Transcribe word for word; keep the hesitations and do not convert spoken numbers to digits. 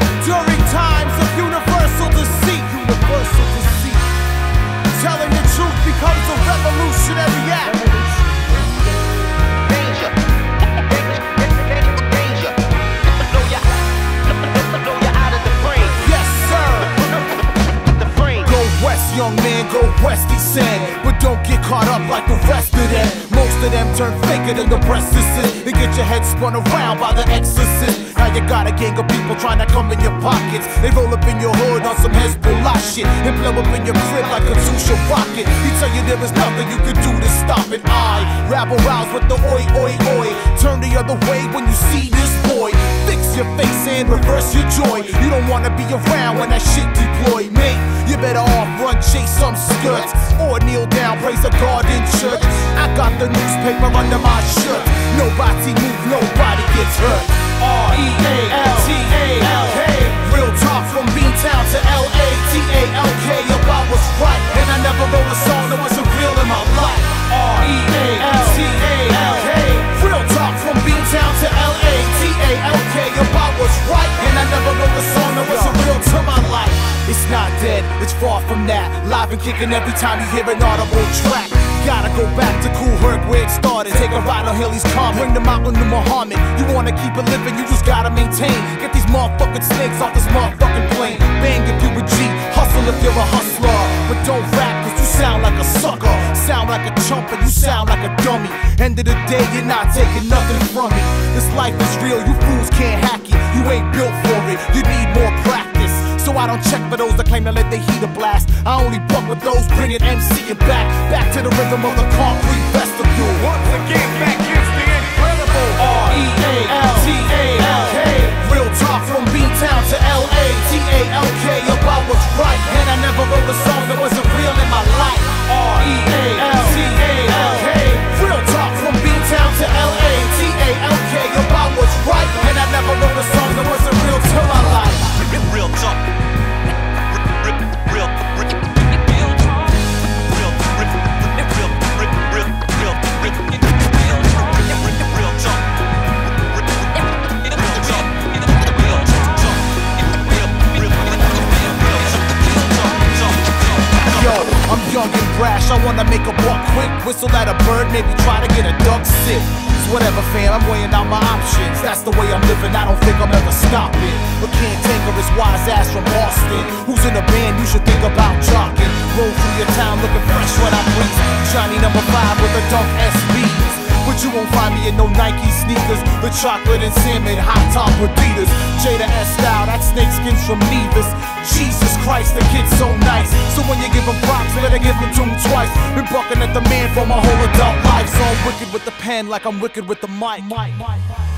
During times of universal deceit, universal deceit, telling the truth becomes a revolutionary act. Danger, danger, blow you, blow you out of the frame. Yes, sir. The frame. Go west, young man, go west, he said. But don't get caught up like the rest of them. Most of them turn faker than the rest of it. They get your head spun around by the exorcist. Now you got a gang of people trying to come in your pockets. They roll up in your hood on some Hezbollah shit and blow up in your crib like a Katusha rocket. He tell you there is nothing you can do to stop it. I rabble rouse with the oi oi oi. Turn the other way when you see this boy. Fix your face and reverse your joy. You don't wanna be around when that shit deploy, mate. You better off run, chase some skirts, or kneel down, praise the God in church. I got the newspaper under my shirt. Nobody move, nobody gets hurt. R E A L T A L K. Real talk from B-Town to L A T A L K. About what's right, and I never wrote a song that wasn't real in my life. R E A L T A L K. Real talk from B-Town to L A T A L K. About what's right, and I never wrote a song that wasn't real to my life. It's not dead, it's far from that. Live and kicking every time you hear an audible track. Gotta go back to Kool Herc where it started. Take a ride on Haley's Comet, bring them out into Muhammad. You wanna keep it living, you just gotta maintain. Get these motherfucking snakes off this motherfucking plane. Bang if you a G, hustle if you're a hustler. But don't rap cause you sound like a sucker. Sound like a chump and you sound like a dummy. End of the day, you're not taking nothing from me. This life is real, you fools can't hack it. You ain't built for it, you need more practice. So I don't check for those that claim to let their heat a blast. I only buck with those bringing M C and back. Back to the rhythm of the concrete vestibule. Once again, back is the incredible R E A L T A L K. Real talk from B-Town to L A T A L K. About what's right, and I never wrote a song that wasn't real in my life. R E A L T A L K. Real talk from B-Town to L A T A L K. About what's right, and I never wrote a song that wasn't real to my life. Real talk. Real, real, real, real talk. Real, real, real, real, real, real, real, real talk. Real talk. Real talk. Yo, I'm young and brash, I wanna make a buck quick. Whistle at a bird, maybe try to get a duck sick. It's whatever fam, I'm weighing out my options. That's the way I'm living, I don't think I'm ever stopping. But can't take her as wise ass from Boston. Who's in a band, you should think about jocking. Roll through your town looking fresh when I breeze. Johnny number five with a dunk S Bs. But you won't find me in no Nike sneakers. The chocolate and salmon, hot top Adidas. Jada S style, that snakeskin's from Nevis. Jesus Christ, the kid's so nice. So when you give him props, better give him to him twice. Been bucking at the man for my whole adult life. So I'm wicked with the pen like I'm wicked with the mic.